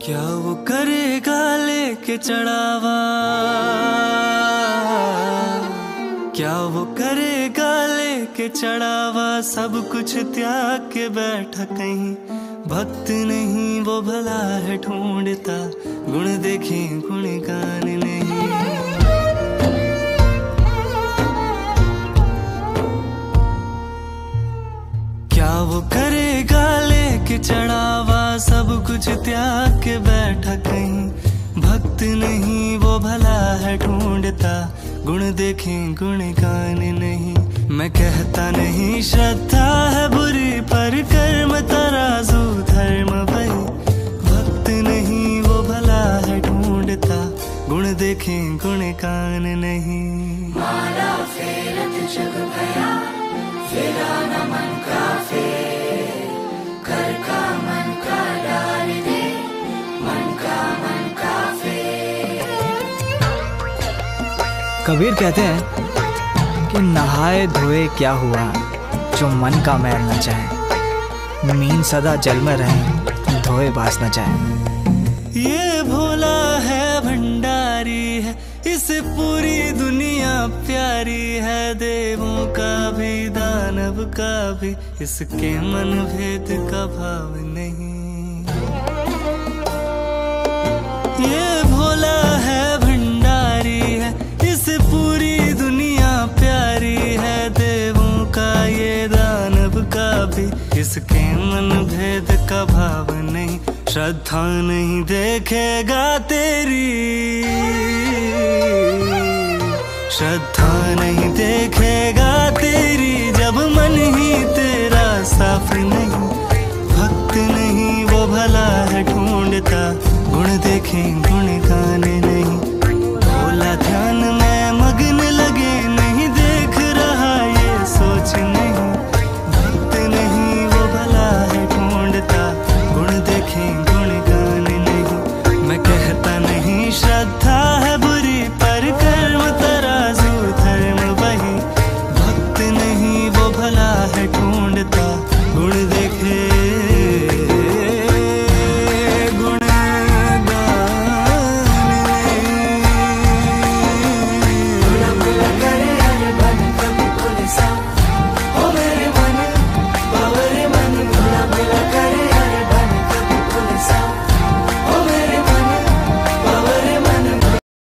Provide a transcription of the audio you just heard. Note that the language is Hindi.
क्या वो करेगा लेके चढ़ावा, क्या वो करेगा लेके चढ़ावा, सब कुछ त्याग के बैठा कहीं। भक्त नहीं वो भला है ढूंढता, गुण देखे गुण गान नहीं। क्या वो करेगा लेके चढ़ावा, सब कुछ त्याग के बैठा कहीं। भक्त नहीं वो भला है ढूंढता, गुण देखे गुण गान नहीं। मैं कहता नहीं श्रद्धा है बुरी, पर कर्म तराजू धर्म भई। भक्त नहीं वो भला है ढूंढता, गुण देखे गुण गान नहीं। माला फेरत जग भया, फेरा न मन का फेर। कर का मन का डाल दे, मन का फेर। कबीर कहते हैं कि नहाए धोए क्या हुआ, जो मन का मैल न जाए। मीन सदा जल में रहे, धोए बास न जाए। ये भोला है भंडारी है, इसे पूरी दुनिया प्यारी है। देवों का भी दानव का भी, इसके मन भेद का भाव नहीं। ये भोला है भंडारी है, इसे पूरी दुनिया प्यारी है। देवों का ये दानव का भी, इसके मन भेद का भाव नहीं। श्रद्धा नहीं देखेगा तेरी, श्रद्धा नहीं देखेगा तेरी, जब मन ही तेरा साफ नहीं। भक्त नहीं वो भला है ढूंढता, गुण देखेंगे